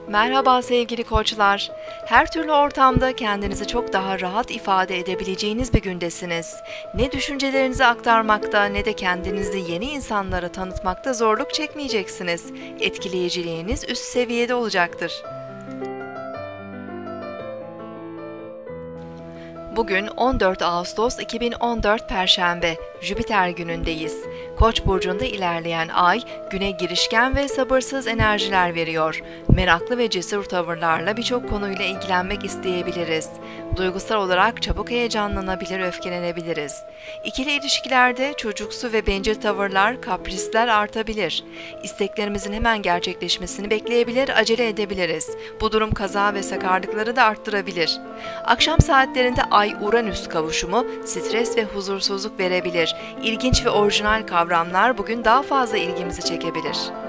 Merhaba sevgili koçlar. Her türlü ortamda kendinizi çok daha rahat ifade edebileceğiniz bir gündesiniz. Ne düşüncelerinizi aktarmakta ne de kendinizi yeni insanlara tanıtmakta zorluk çekmeyeceksiniz. Etkileyiciliğiniz üst seviyede olacaktır. Bugün 14 Ağustos 2014 Perşembe, Jüpiter günündeyiz. Koç burcunda ilerleyen ay, güne girişken ve sabırsız enerjiler veriyor. Meraklı ve cesur tavırlarla birçok konuyla ilgilenmek isteyebiliriz. Duygusal olarak çabuk heyecanlanabilir, öfkelenebiliriz. İkili ilişkilerde çocuksu ve bencil tavırlar, kaprisler artabilir. İsteklerimizin hemen gerçekleşmesini bekleyebilir, acele edebiliriz. Bu durum kaza ve sakarlıkları da arttırabilir. Akşam saatlerinde Ay-Uranüs kavuşumu stres ve huzursuzluk verebilir. İlginç ve orijinal kavramlar bugün daha fazla ilgimizi çekebilir.